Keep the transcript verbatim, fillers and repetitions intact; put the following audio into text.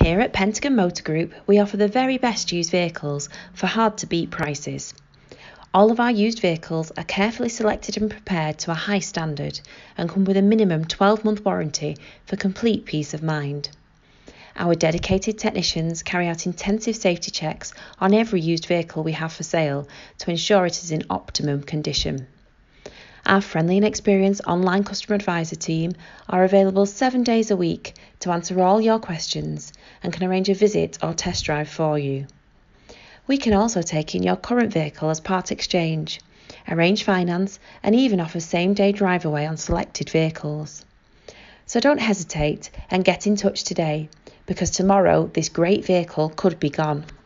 Here at Pentagon Motor Group, we offer the very best used vehicles for hard-to-beat prices. All of our used vehicles are carefully selected and prepared to a high standard and come with a minimum twelve-month warranty for complete peace of mind. Our dedicated technicians carry out intensive safety checks on every used vehicle we have for sale to ensure it is in optimum condition. Our friendly and experienced online customer advisor team are available seven days a week to answer all your questions and can arrange a visit or test drive for you. We can also take in your current vehicle as part exchange, arrange finance and even offer same-day drive away on selected vehicles. So don't hesitate and get in touch today, because tomorrow this great vehicle could be gone.